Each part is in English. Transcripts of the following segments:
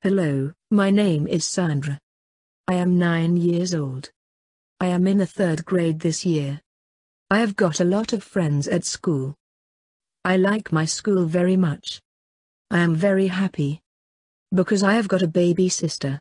Hello, my name is Sandra. I am 9 years old. I am in the 3rd grade this year. I have got a lot of friends at school. I like my school very much. I am very happy because I have got a baby sister.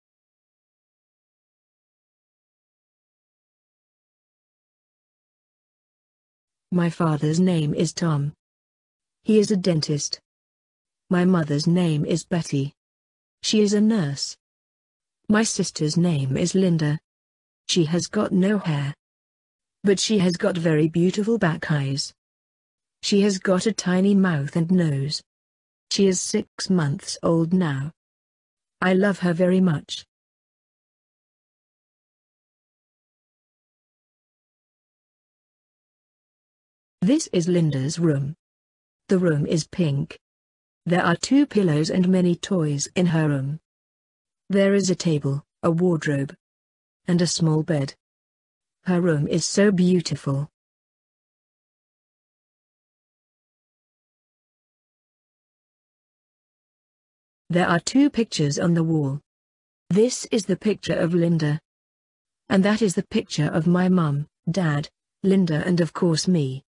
My father's name is Tom. He is a dentist. My mother's name is Betty. She is a nurse. My sister's name is Linda. She has got no hair, but she has got very beautiful back eyes. She has got a tiny mouth and nose. She is 6 months old now. I love her very much. This is Linda's room. The room is pink. There are 2 pillows and many toys in her room. There is a table, a wardrobe, and a small bed. Her room is so beautiful. There are 2 pictures on the wall. This is the picture of Linda. And that is the picture of my mum, dad, Linda and of course me.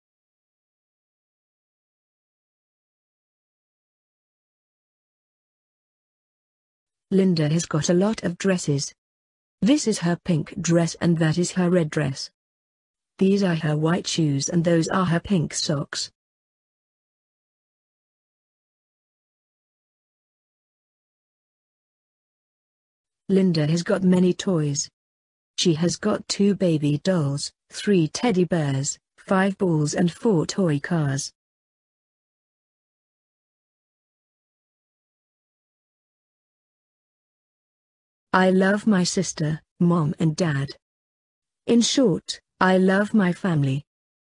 Linda has got a lot of dresses. This is her pink dress and that is her red dress. These are her white shoes and those are her pink socks. Linda has got many toys. She has got 2 baby dolls, 3 teddy bears, 5 balls and 4 toy cars. I love my sister, mom and dad. In short, I love my family.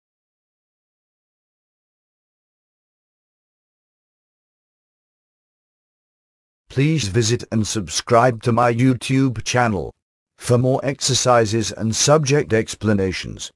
Please visit and subscribe to my YouTube channel for more exercises and subject explanations.